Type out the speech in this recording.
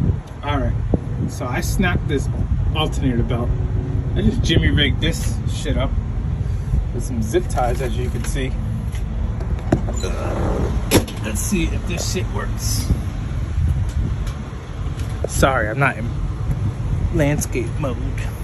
Alright, so I snapped this alternator belt. I just jimmy rigged this shit up with some zip ties, as you can see. Let's see if this shit works. Sorry, I'm not in landscape mode.